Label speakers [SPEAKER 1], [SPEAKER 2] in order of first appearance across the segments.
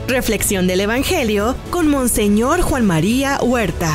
[SPEAKER 1] Reflexión del Evangelio con Monseñor Juan María Huerta.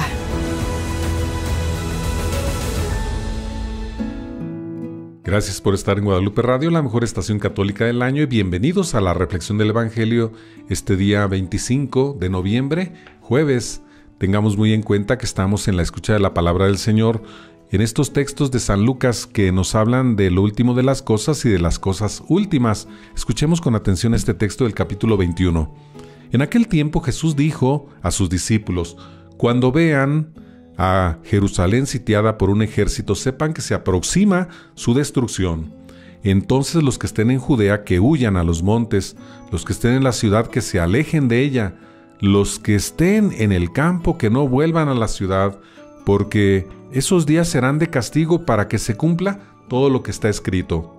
[SPEAKER 2] Gracias por estar en Guadalupe Radio, la mejor estación católica del año, y bienvenidos a la Reflexión del Evangelio este día 25 de noviembre, jueves. Tengamos muy en cuenta que estamos en la escucha de la palabra del Señor en estos textos de San Lucas que nos hablan de lo último de las cosas y de las cosas últimas. Escuchemos con atención este texto del capítulo 21. En aquel tiempo Jesús dijo a sus discípulos: cuando vean a Jerusalén sitiada por un ejército, sepan que se aproxima su destrucción. Entonces los que estén en Judea, que huyan a los montes; los que estén en la ciudad, que se alejen de ella; los que estén en el campo, que no vuelvan a la ciudad, porque esos días serán de castigo para que se cumpla todo lo que está escrito.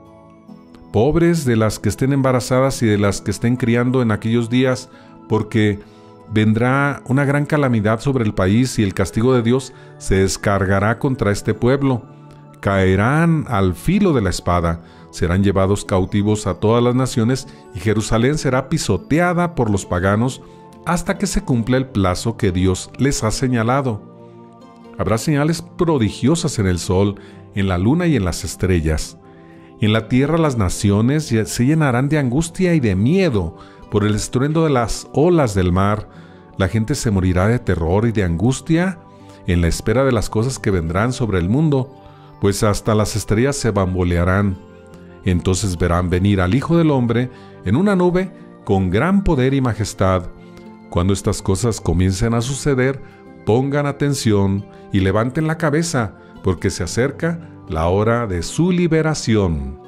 [SPEAKER 2] Pobres de las que estén embarazadas y de las que estén criando en aquellos días, porque vendrá una gran calamidad sobre el país y el castigo de Dios se descargará contra este pueblo. Caerán al filo de la espada, serán llevados cautivos a todas las naciones, y Jerusalén será pisoteada por los paganos hasta que se cumpla el plazo que Dios les ha señalado. Habrá señales prodigiosas en el sol, en la luna y en las estrellas. En la tierra las naciones se llenarán de angustia y de miedo por el estruendo de las olas del mar. La gente se morirá de terror y de angustia en la espera de las cosas que vendrán sobre el mundo, pues hasta las estrellas se bambolearán. Entonces verán venir al Hijo del Hombre en una nube con gran poder y majestad. Cuando estas cosas comiencen a suceder, pongan atención y levanten la cabeza, porque se acerca la hora de su liberación.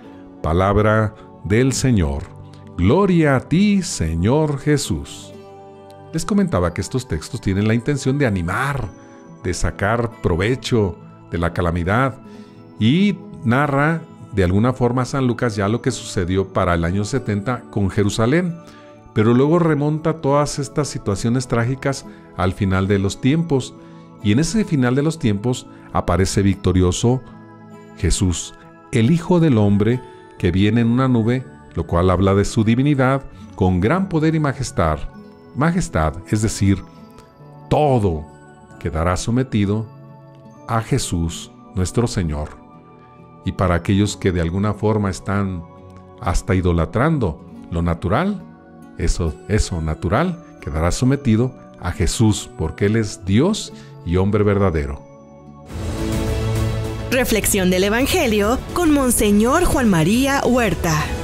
[SPEAKER 2] Palabra del Señor. Gloria a ti, Señor Jesús. Les comentaba que estos textos tienen la intención de animar, de sacar provecho de la calamidad, y narra de alguna forma San Lucas ya lo que sucedió para el año 70 con Jerusalén, pero luego remonta todas estas situaciones trágicas al final de los tiempos, y en ese final de los tiempos aparece victorioso Jesús, el Hijo del Hombre, que viene en una nube, lo cual habla de su divinidad, con gran poder y majestad. Majestad, es decir, todo quedará sometido a Jesús, nuestro Señor. Y para aquellos que de alguna forma están hasta idolatrando lo natural, eso natural quedará sometido a Jesús, porque Él es Dios y hombre verdadero.
[SPEAKER 1] Reflexión del Evangelio con Monseñor Juan María Huerta.